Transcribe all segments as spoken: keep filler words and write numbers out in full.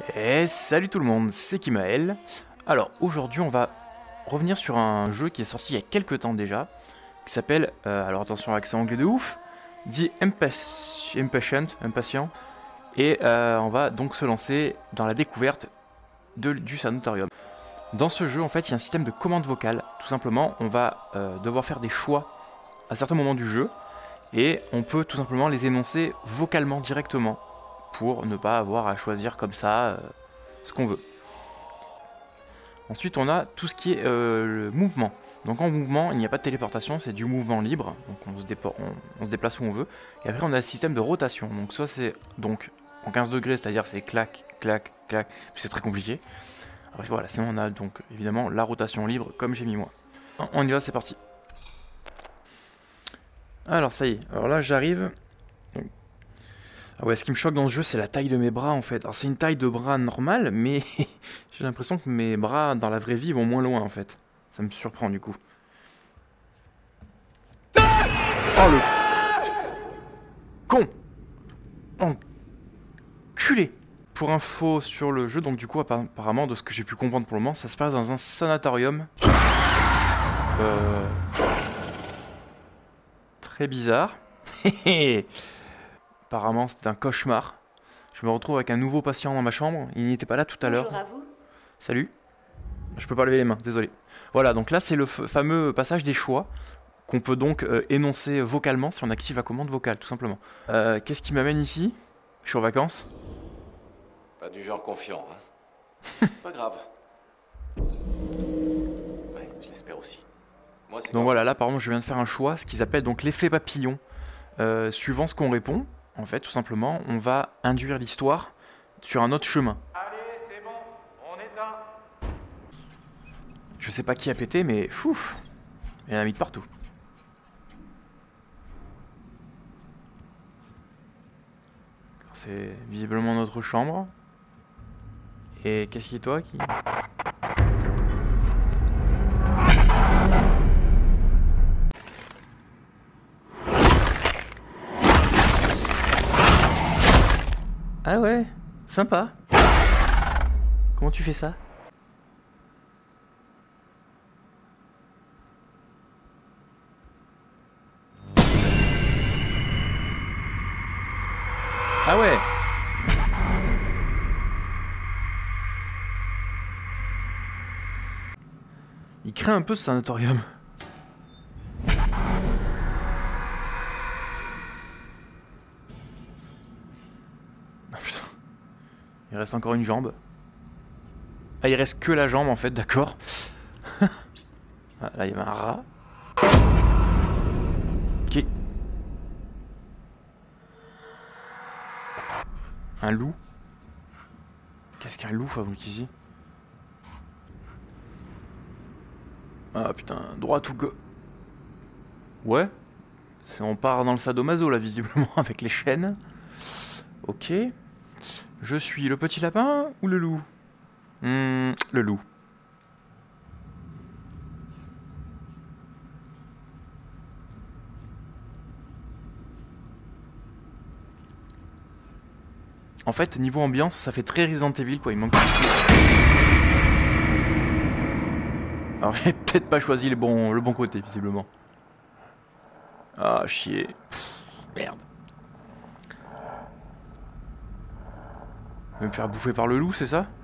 Et salut tout le monde, c'est Kimael. Alors aujourd'hui on va revenir sur un jeu qui est sorti il y a quelques temps déjà, qui s'appelle, euh, alors attention l'accent anglais de ouf, The Impas- Impatient, Impatient, et euh, on va donc se lancer dans la découverte de, du Sanatorium. Dans ce jeu en fait il y a un système de commande vocale, tout simplement on va euh, devoir faire des choix à certains moments du jeu, et on peut tout simplement les énoncer vocalement directement, pour ne pas avoir à choisir comme ça euh, ce qu'on veut. Ensuite, on a tout ce qui est euh, le mouvement. Donc en mouvement, il n'y a pas de téléportation, c'est du mouvement libre. Donc on se, on, on se déplace où on veut. Et après, on a le système de rotation. Donc soit c'est donc en quinze degrés, c'est-à-dire c'est clac, clac, clac. Puis c'est très compliqué. Après voilà, sinon on a donc évidemment la rotation libre, comme j'ai mis moi. On y va, c'est parti. Alors ça y est, alors là j'arrive. Ah ouais, ce qui me choque dans ce jeu, c'est la taille de mes bras en fait. Alors c'est une taille de bras normale, mais j'ai l'impression que mes bras dans la vraie vie vont moins loin en fait. Ça me surprend du coup. Oh le con, enculé. Pour info sur le jeu, donc du coup apparemment de ce que j'ai pu comprendre pour le moment, ça se passe dans un sanatorium. Euh... Très bizarre. Apparemment c'est un cauchemar. Je me retrouve avec un nouveau patient dans ma chambre. Il n'était pas là tout à l'heure. Bonjour à vous. Salut. Je peux pas lever les mains, désolé. Voilà, donc là c'est le fameux passage des choix qu'on peut donc euh, énoncer vocalement si on active la commande vocale, tout simplement. Euh, Qu'est-ce qui m'amène ici? Je suis en vacances. Pas du genre confiant, hein. Pas grave. Ouais, je l'espère aussi. Moi, c'est Donc quand... voilà, là par exemple je viens de faire un choix, ce qu'ils appellent donc l'effet papillon. Euh, suivant ce qu'on répond, en fait, tout simplement, on va induire l'histoire sur un autre chemin. Allez, c'est bon, on éteint. Je sais pas qui a pété, mais fouf, il y en a mis de partout. C'est visiblement notre chambre. Et qu'est-ce qui est toi qui... Ah ouais, sympa. Comment tu fais ça? Ah ouais. Il crée un peu ce sanatorium. Ah putain. Il reste encore une jambe. Ah, il reste que la jambe en fait, d'accord. Ah, là, il y avait un rat. Ok. Un loup. Qu'est-ce qu'un loup fabrique ici? Ah putain, droit ou go. Ouais. On part dans le sadomaso là, visiblement, avec les chaînes. Ok. Je suis le petit lapin ou le loup? Hmm, le loup. En fait, niveau ambiance, ça fait très Resident Evil quoi, il manque... Alors j'ai peut-être pas choisi le bon, le bon côté, visiblement. Ah, chier. Pff, merde. Je vais me faire bouffer par le loup, c'est ça?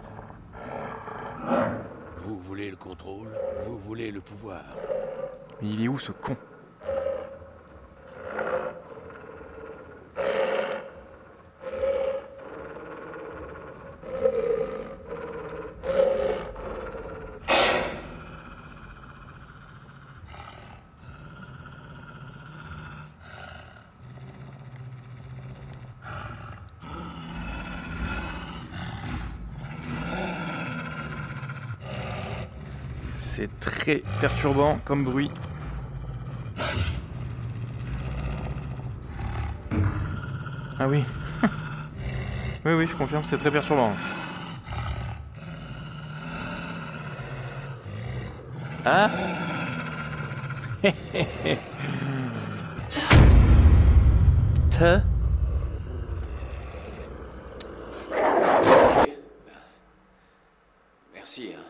Vous voulez le contrôle, vous voulez le pouvoir. Mais il est où ce con? C'est très perturbant comme bruit. Ah oui. Oui, oui, je confirme, c'est très perturbant. Ah. Te. Merci. Hein.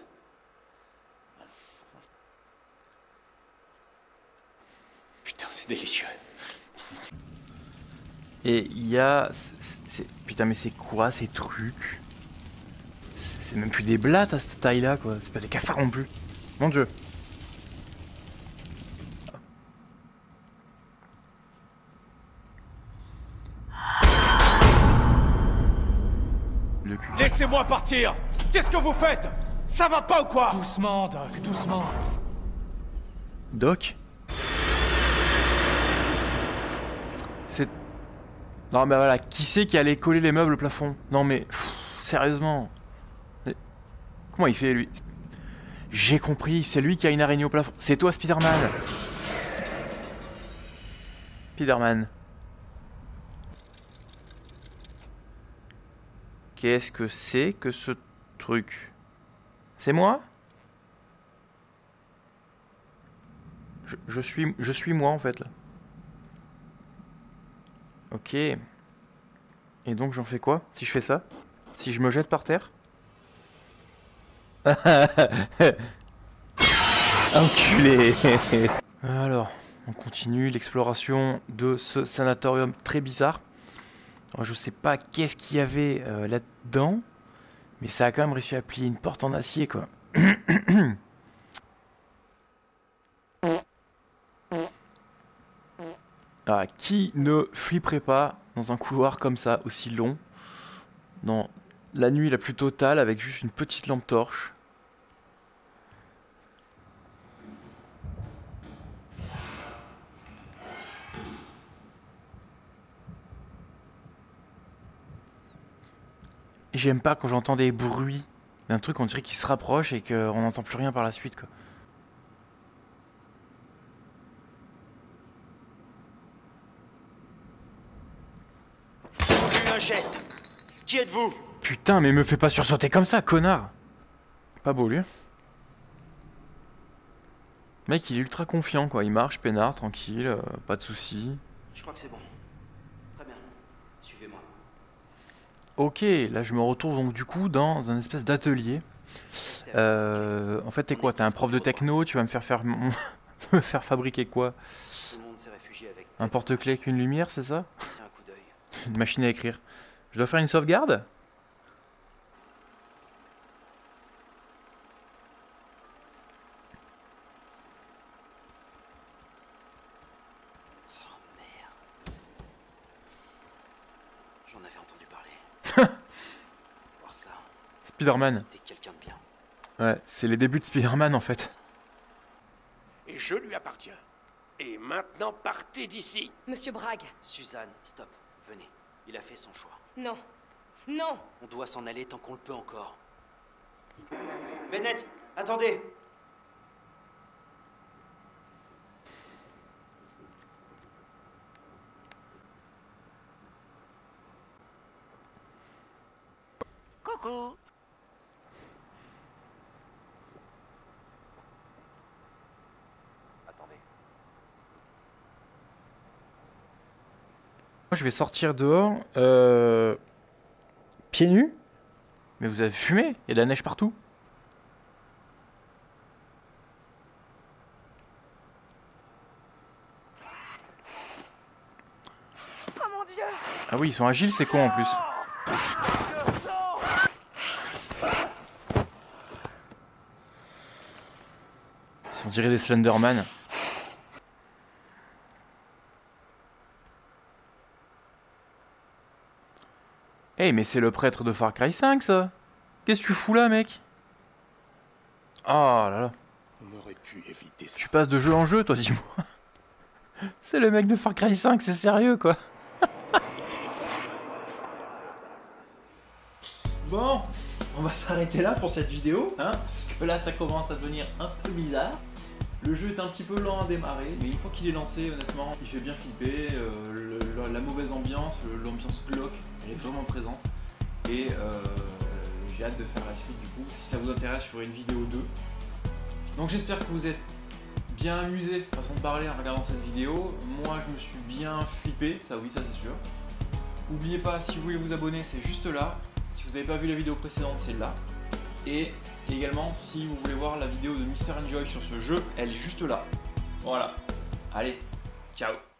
Putain, c'est délicieux. Et il y a... c'est- Putain, mais c'est quoi ces trucs? C'est c'est même plus des blattes à cette taille-là, quoi. C'est pas des cafards non plus. Mon dieu. Le cul. Laissez-moi partir! Qu'est-ce que vous faites? Ça va pas ou quoi? Doucement, Doc, doucement. Doc? C'est... Non mais voilà, qui c'est qui allait coller les meubles au plafond? Non mais... pff, sérieusement. Mais comment il fait lui? J'ai compris, c'est lui qui a une araignée au plafond. C'est toi Spider-Man. Spider-Man. Qu'est-ce que c'est que ce truc? C'est moi? je, je suis je suis moi en fait là. Ok. Et donc j'en fais quoi si je fais ça? Si je me jette par terre? Enculé. Alors, on continue l'exploration de ce sanatorium très bizarre. Alors, je sais pas qu'est-ce qu'il y avait euh, là-dedans, mais ça a quand même réussi à plier une porte en acier, quoi. Ah, qui ne flipperait pas dans un couloir comme ça, aussi long, dans la nuit la plus totale, avec juste une petite lampe torche? J'aime pas quand j'entends des bruits d'un truc, on dirait qu'il se rapproche et qu'on n'entend plus rien par la suite, quoi. J'ai eu un geste. Qui êtes-vous? Putain, mais me fais pas sursauter comme ça, connard! Pas beau, lui. Mec, il est ultra confiant, quoi. Il marche, peinard, tranquille, euh, pas de soucis. Je crois que c'est bon. Très bien. Suivez-moi. Ok, là je me retrouve donc du coup dans un espèce d'atelier. Euh, en fait, t'es quoi? T'es un prof de techno, tu vas me faire faire mon... me faire fabriquer quoi? Tout le monde s'est réfugié avec Un porte-clés avec une lumière, c'est ça? c'est un coup d'œil. Une machine à écrire. Je dois faire une sauvegarde? Oh merde. J'en avais entendu parler. Voir ça. Spider-Man. C'était quelqu'un de bien. Ouais, c'est les débuts de Spider-Man en fait. Et je lui appartiens. Et maintenant, partez d'ici. Monsieur Bragg, Suzanne, stop. Venez. Il a fait son choix. non. Non. On doit s'en aller tant qu'on le peut encore. Bennett, attendez. Coucou. Moi je vais sortir dehors, euh... pieds nus? Mais vous avez fumé? Il y a de la neige partout. Oh mon Dieu. Ah oui, ils sont agiles, c'est con en plus. Ils sont tirés des Slenderman. Eh hey, mais c'est le prêtre de Far Cry cinq ça. Qu'est-ce que tu fous là mec? Oh là là. On aurait pu éviter ça. Tu passes de jeu en jeu toi, dis-moi. C'est le mec de Far Cry cinq, c'est sérieux quoi. Bon, on va s'arrêter là pour cette vidéo, hein, parce que là ça commence à devenir un peu bizarre. Le jeu est un petit peu lent à démarrer, mais une fois qu'il est lancé, honnêtement, il fait bien flipper. Euh, le, le, la mauvaise ambiance, l'ambiance glauque, elle est vraiment présente. Et euh, j'ai hâte de faire la suite du coup. Si ça vous intéresse, je ferai une vidéo deux. Donc j'espère que vous êtes bien amusés, façon de parler, en regardant cette vidéo. Moi, je me suis bien flippé, ça oui, ça c'est sûr. N'oubliez pas, si vous voulez vous abonner, c'est juste là. Si vous n'avez pas vu la vidéo précédente, c'est là. Et également, si vous voulez voir la vidéo de Mister Enjoy sur ce jeu, elle est juste là. Voilà. Allez, ciao.